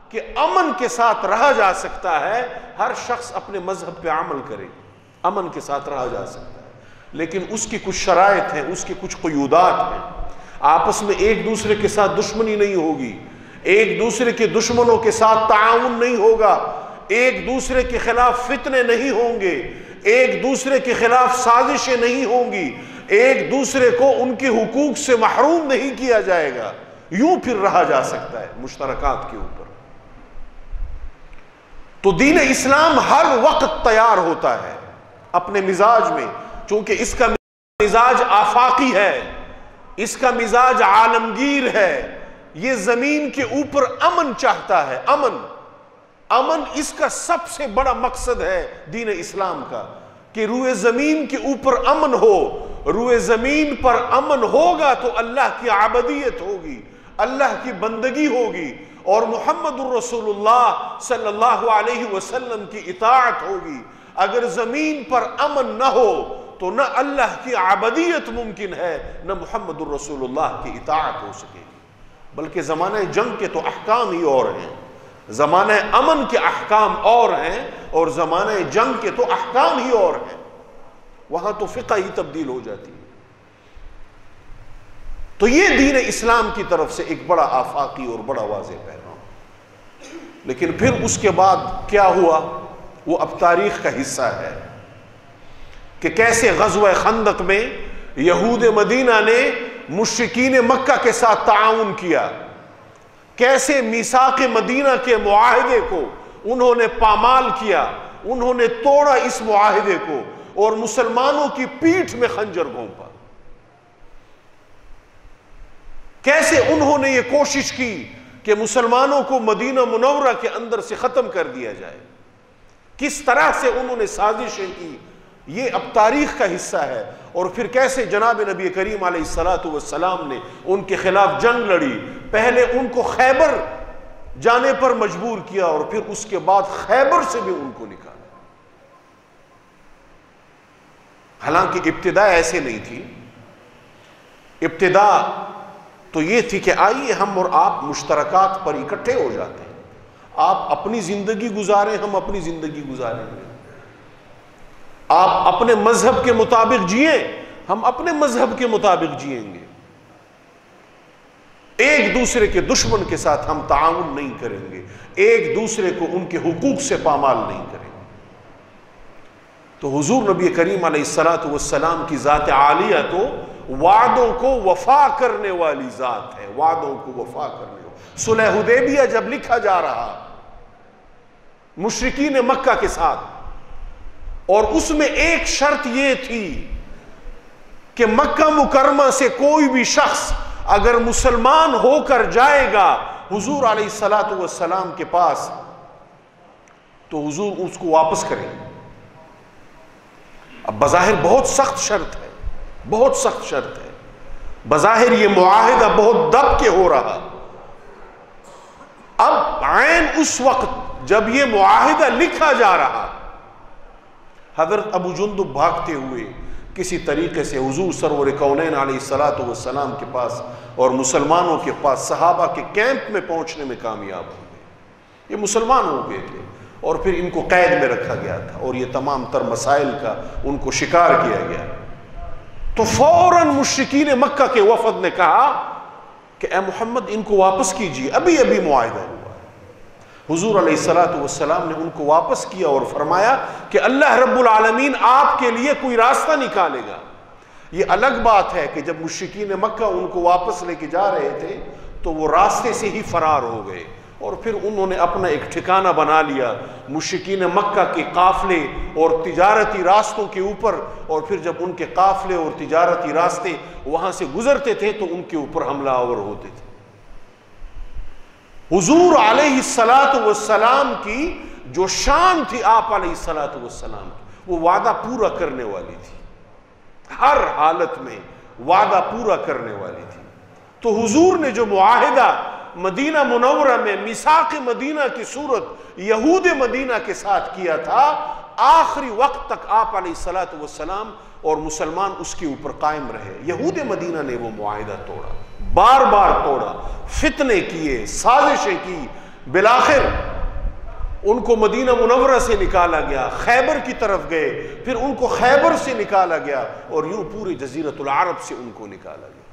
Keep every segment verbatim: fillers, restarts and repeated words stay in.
کہ امن کے ساتھ رہا جا سکتا ہے، ہر شخص اپنے مذہب پہ عمل کرے، امن کے ساتھ رہا جا سکتا ہے، لیکن اس کی کچھ شرائط ہیں، اس کی کچھ قیودات ہیں۔ آپس میں ایک دوسرے کے ساتھ دشمنی نہیں ہوگی، ایک دوسرے کے دشمنوں کے ساتھ تعاون نہیں ہوگا، ایک دوسرے کے خلاف فتنے نہیں ہوں گے، ایک دوسرے کے خلاف سازشیں نہیں ہوں گی، ایک دوسرے کو ان کے حقوق سے محروم نہیں کیا جائے گا، یوں پھر رہا جا سکتا ہے مشترکات کے اوپر۔ تو دین اسلام ہر وقت تیار ہوتا ہے اپنے مزاج میں، چونکہ اس کا مزاج آفاقی ہے، اس کا مزاج عالمگیر ہے، یہ زمین کے اوپر امن چاہتا ہے، امن امن اس کا سب سے بڑا مقصد ہے دین اسلام کا، کہ روئے زمین کے اوپر امن ہو۔ روئے زمین پر امن ہوگا تو اللہ کی عبادت ہوگی، اللہ کی بندگی ہوگی، اور محمد الرسول اللہ صلی اللہ علیہ وسلم کی اطاعت ہوگی۔ اگر زمین پر امن نہ ہو تو نہ اللہ کی عبادت ممکن ہے، نہ محمد الرسول اللہ کی اطاعت ہو سکے گی۔ بلکہ زمانہ جنگ کے تو احکام ہی اور ہیں، زمانہ امن کے احکام اور ہیں، اور زمانہ جنگ کے تو احکام ہی اور ہیں، وہاں تو فقہ ہی تبدیل ہو جاتی ہے۔ تو یہ دین اسلام کی طرف سے ایک بڑا آفاقی اور بڑا واضح پیغام۔ لیکن پھر اس کے بعد کیا ہوا، وہ اب تاریخ کا حصہ ہے کہ کیسے غزوہ خندق میں یہود مدینہ نے مشرکین مکہ کے ساتھ تعاون کیا، کیسے میثاق مدینہ کے معاہدے کو انہوں نے پامال کیا، انہوں نے توڑا اس معاہدے کو، اور مسلمانوں کی پیٹھ میں خنجر گھونپا۔ کیسے انہوں نے یہ کوشش کی کہ مسلمانوں کو مدینہ منورہ کے اندر سے ختم کر دیا جائے، کس طرح سے انہوں نے سازشیں کی، یہ اب تاریخ کا حصہ ہے۔ اور پھر کیسے جناب نبی کریم علیہ الصلوۃ والسلام نے ان کے خلاف جنگ لڑی، پہلے ان کو خیبر جانے پر مجبور کیا، اور پھر اس کے بعد خیبر سے بھی ان کو نکالا۔ حالانکہ ابتدا ایسے نہیں تھی، ابتدا تو یہ تھی کہ آئیے ہم اور آپ مشترکات پر اکٹھے ہو جاتے ہیں، آپ اپنی زندگی گزاریں، ہم اپنی زندگی گزاریں گے، آپ اپنے مذہب کے مطابق جئیں، ہم اپنے مذہب کے مطابق جئیں گے، ایک دوسرے کے دشمن کے ساتھ ہم تعاون نہیں کریں گے، ایک دوسرے کو ان کے حقوق سے پامال نہیں کریں گے۔ تو حضور نبی کریم علیہ الصلوۃ والسلام کی ذات عالیہ تو وعدوں کو وفا کرنے والی ذات ہے، وعدوں کو وفا کرنے والی۔ صلح حدیبیہ جب لکھا جا رہا مشرکین مکہ کے ساتھ، اور اس میں ایک شرط یہ تھی کہ مکہ مکرمہ سے کوئی بھی شخص اگر مسلمان ہو کر جائے گا حضور علیہ الصلوۃ والسلام کے پاس تو حضور اس کو واپس کریں۔ اب بظاہر بہت سخت شرط ہے، بہت سخت شرط ہے، بظاہر یہ معاہدہ بہت دب کے ہو رہا۔ اب عین اس وقت جب یہ معاہدہ لکھا جا رہا، حضرت ابو جندب بھاگتے ہوئے کسی طریقے سے حضور سرور کونین علیہ الصلوۃ والسلام کے پاس اور مسلمانوں کے پاس صحابہ کے کیمپ میں پہنچنے میں کامیاب ہو گئے۔ یہ مسلمان ہو گئے تھے، اور پھر ان کو قید میں رکھا گیا تھا، اور یہ تمام تر مسائل کا ان کو شکار کیا گیا۔ تو فوراً مشرکین مکہ کے وفد نے کہا کہ اے محمد ان کو واپس کیجیے، ابھی ابھی معاہدہ ہوا۔ حضور علیہ الصلوۃ والسلام نے ان کو واپس کیا اور فرمایا کہ اللہ رب العالمین آپ کے لیے کوئی راستہ نکالے گا۔ یہ الگ بات ہے کہ جب مشرکین مکہ ان کو واپس لے کے جا رہے تھے تو وہ راستے سے ہی فرار ہو گئے، اور پھر انہوں نے اپنا ایک ٹھکانہ بنا لیا مشرکین مکہ کے قافلے اور تجارتی راستوں کے اوپر، اور پھر جب ان کے قافلے اور تجارتی راستے وہاں سے گزرتے تھے تو ان کے اوپر حملہ آور ہوتے تھے۔ حضور علیہ الصلوۃ والسلام کی جو شان تھی آپ علیہ الصلوۃ والسلام کی، وہ وعدہ پورا کرنے والی تھی، ہر حالت میں وعدہ پورا کرنے والی تھی۔ تو حضور نے جو معاہدہ مدینہ منورہ میں میثاق مدینہ کی صورت یہود مدینہ کے ساتھ کیا تھا، آخری وقت تک آپ علیہ الصلوۃ والسلام اور مسلمان اس کے اوپر قائم رہے۔ یہود مدینہ نے وہ معاہدہ توڑا، بار بار توڑا، فتنے کیے، سازشیں کی، بالآخر ان کو مدینہ منورہ سے نکالا گیا، خیبر کی طرف گئے، پھر ان کو خیبر سے نکالا گیا، اور یوں پورے جزیرۃ العرب سے ان کو نکالا گیا۔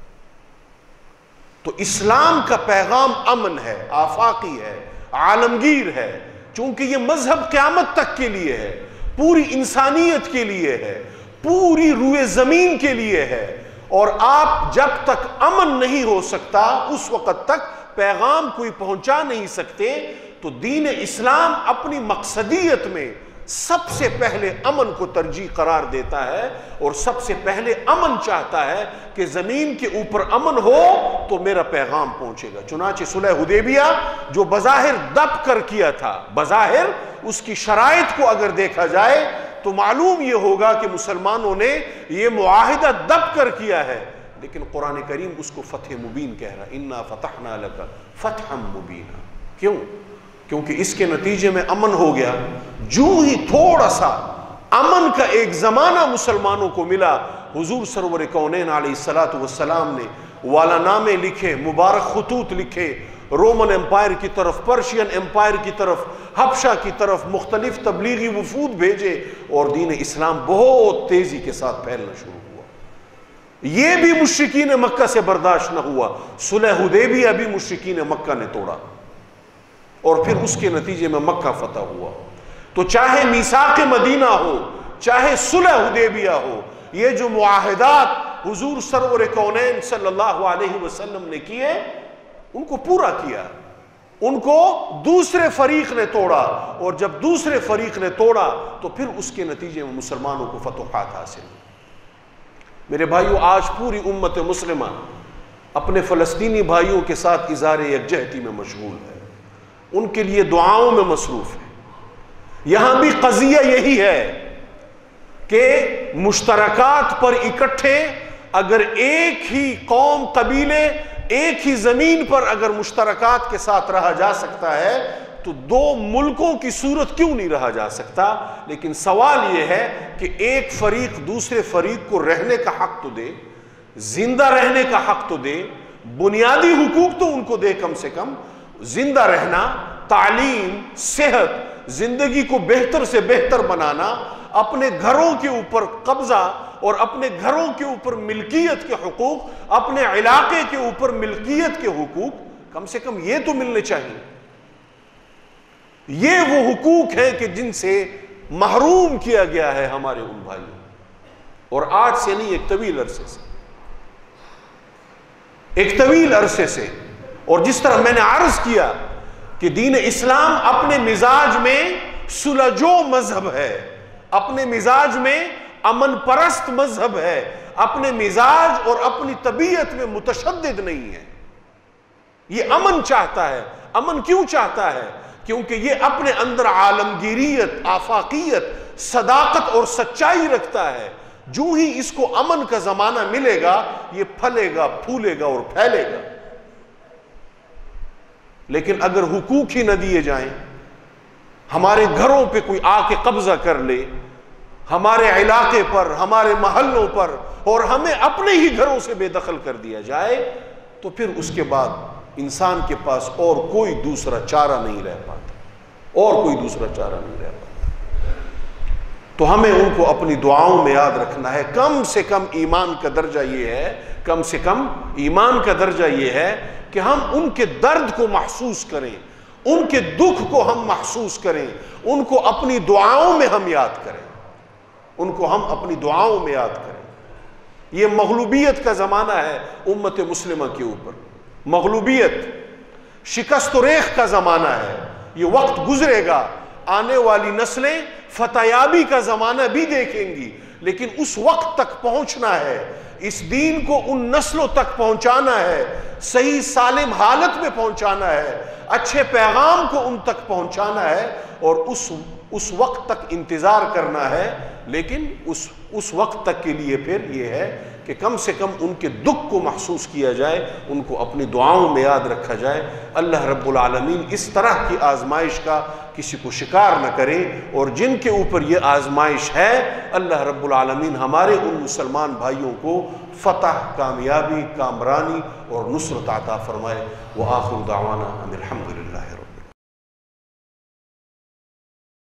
تو اسلام کا پیغام امن ہے، آفاقی ہے، عالمگیر ہے، چونکہ یہ مذہب قیامت تک کے لیے ہے، پوری انسانیت کے لیے ہے، پوری روئے زمین کے لیے ہے، اور آپ جب تک امن نہیں ہو سکتا اس وقت تک پیغام کوئی پہنچا نہیں سکتے۔ تو دین اسلام اپنی مقصدیت میں سب سے پہلے امن کو ترجیح قرار دیتا ہے، اور سب سے پہلے امن چاہتا ہے کہ زمین کے اوپر امن ہو تو میرا پیغام پہنچے گا۔ چنانچہ صلح حدیبیہ جو بظاہر دب کر کیا تھا، بظاہر اس کی شرائط کو اگر دیکھا جائے تو معلوم یہ ہوگا کہ مسلمانوں نے یہ معاہدہ دب کر کیا ہے، لیکن قرآن کریم اس کو فتح مبین کہہ رہا، انا فتحنا لک فتحا مبینا۔ کیوں؟ کیونکہ اس کے نتیجے میں امن ہو گیا۔ جو ہی تھوڑا سا امن کا ایک زمانہ مسلمانوں کو ملا، حضور سرور کونین علیہ الصلوۃ والسلام نے والا نامے لکھے، مبارک خطوط لکھے، رومن امپائر کی طرف، پرشین امپائر کی طرف، حبشہ کی طرف مختلف تبلیغی وفود بھیجے، اور دین اسلام بہت تیزی کے ساتھ پھیلنا شروع ہوا۔ یہ بھی مشرکین مکہ سے برداشت نہ ہوا، صلح حدیبیہ بھی مشرکین مکہ نے توڑا، اور پھر اس کے نتیجے میں مکہ فتح ہوا۔ تو چاہے میثاق مدینہ ہو، چاہے صلح حدیبیہ ہو، یہ جو معاہدات حضور سرور کونین صلی اللہ علیہ وسلم نے کیے، ان کو پورا کیا، ان کو دوسرے فریق نے توڑا، اور جب دوسرے فریق نے توڑا تو پھر اس کے نتیجے میں مسلمانوں کو فتوحات حاصل ہوئی۔ میرے بھائیوں، آج پوری امت مسلمہ اپنے فلسطینی بھائیوں کے ساتھ اظہار یکجہتی میں مشغول ہے، ان کے لیے دعاؤں میں مصروف ہے۔ یہاں بھی قضیہ یہی ہے کہ مشترکات پر اکٹھے، اگر ایک ہی قوم، قبیلے، ایک ہی زمین پر اگر مشترکات کے ساتھ رہا جا سکتا ہے تو دو ملکوں کی صورت کیوں نہیں رہا جا سکتا؟ لیکن سوال یہ ہے کہ ایک فریق دوسرے فریق کو رہنے کا حق تو دے، زندہ رہنے کا حق تو دے، بنیادی حقوق تو ان کو دے، کم سے کم زندہ رہنا، تعلیم، صحت، زندگی کو بہتر سے بہتر بنانا، اپنے گھروں کے اوپر قبضہ اور اپنے گھروں کے اوپر ملکیت کے حقوق، اپنے علاقے کے اوپر ملکیت کے حقوق، کم سے کم یہ تو ملنے چاہیے۔ یہ وہ حقوق ہیں کہ جن سے محروم کیا گیا ہے ہمارے ان بھائیوں، اور آج سے نہیں، ایک طویل عرصے سے، ایک طویل عرصے سے۔ اور جس طرح میں نے عرض کیا کہ دین اسلام اپنے مزاج میں سلجو مذہب ہے، اپنے مزاج میں امن پرست مذہب ہے، اپنے مزاج اور اپنی طبیعت میں متشدد نہیں ہے۔ یہ امن چاہتا ہے۔ امن کیوں چاہتا ہے؟ کیونکہ یہ اپنے اندر عالمگیریت، آفاقیت، صداقت اور سچائی رکھتا ہے۔ جو ہی اس کو امن کا زمانہ ملے گا، یہ پھلے گا، پھولے گا اور پھیلے گا۔ لیکن اگر حقوق ہی نہ دیے جائیں، ہمارے گھروں پہ کوئی آ کے قبضہ کر لے، ہمارے علاقے پر، ہمارے محلوں پر، اور ہمیں اپنے ہی گھروں سے بے دخل کر دیا جائے، تو پھر اس کے بعد انسان کے پاس اور کوئی دوسرا چارہ نہیں رہ پاتا، اور کوئی دوسرا چارہ نہیں رہ پاتا۔ تو ہمیں ان کو اپنی دعاؤں میں یاد رکھنا ہے۔ کم سے کم ایمان کا درجہ یہ ہے، کم سے کم ایمان کا درجہ یہ ہے کہ ہم ان کے درد کو محسوس کریں، ان کے دکھ کو ہم محسوس کریں، ان کو اپنی دعاؤں میں ہم یاد کریں، ان کو ہم اپنی دعاؤں میں یاد کریں۔ یہ مغلوبیت کا زمانہ ہے امت مسلمہ کے اوپر، مغلوبیت، شکست و ریخ کا زمانہ ہے۔ یہ وقت گزرے گا، آنے والی نسلیں فتحیابی کا زمانہ بھی دیکھیں گی، لیکن اس وقت تک پہنچنا ہے، اس دین کو ان نسلوں تک پہنچانا ہے، صحیح سالم حالت میں پہنچانا ہے، اچھے پیغام کو ان تک پہنچانا ہے، اور اس اس وقت تک انتظار کرنا ہے۔ لیکن اس اس وقت تک کے لیے پھر یہ ہے کہ کم سے کم ان کے دکھ کو محسوس کیا جائے، ان کو اپنی دعاؤں میں یاد رکھا جائے۔ اللہ رب العالمین اس طرح کی آزمائش کا کسی کو شکار نہ کرے، اور جن کے اوپر یہ آزمائش ہے، اللہ رب العالمین ہمارے ان مسلمان بھائیوں کو فتح، کامیابی، کامرانی اور نصرت عطا فرمائے۔ وآخر دعوانا ان الحمد للہ رب